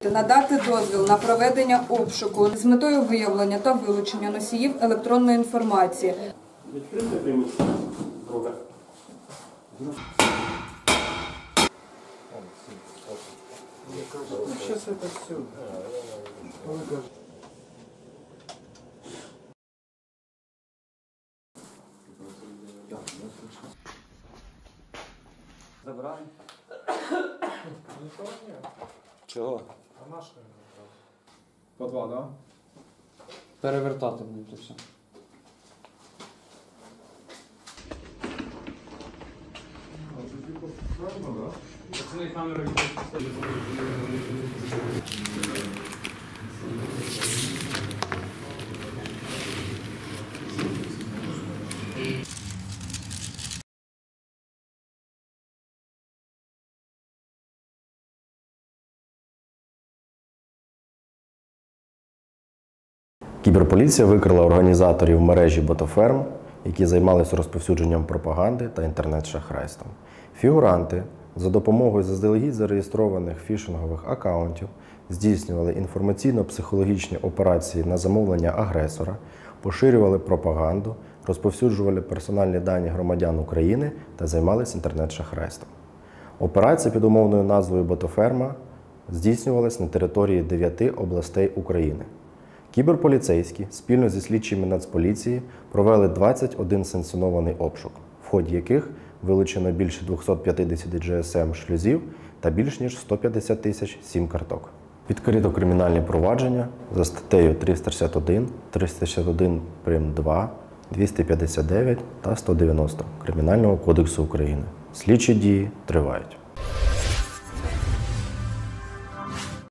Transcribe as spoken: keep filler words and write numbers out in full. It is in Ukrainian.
Надати дозвіл на проведення обшуку з метою виявлення та вилучення носіїв електронної інформації. Відкрити приміщення. Друге. Сейчас это все. Забрали? Никого нет. Чого? А наш не по два, да? Перевертати будете все. Пацаны, камеры Кіберполіція викрила організаторів мережі ботоферм, які займалися розповсюдженням пропаганди та інтернет-шахрайством. Фігуранти за допомогою заздалегідь зареєстрованих фішингових акаунтів здійснювали інформаційно-психологічні операції на замовлення агресора, поширювали пропаганду, розповсюджували персональні дані громадян України та займалися інтернет-шахрайством. Операція під умовною назвою «Ботоферма» здійснювалась на території дев'яти областей України. Кіберполіцейські спільно зі слідчими Нацполіції провели двадцять один санкціонований обшук, в ході яких вилучено більше двохсот п'ятдесят джі ес ем-шлюзів та більш ніж сто п'ятдесят тисяч сім-карток. Відкрито кримінальні провадження за статтею триста шістдесят один, триста шістдесят один прим. два, двісті п'ятдесят дев'ять та сто дев'яносто Кримінального кодексу України. Слідчі дії тривають.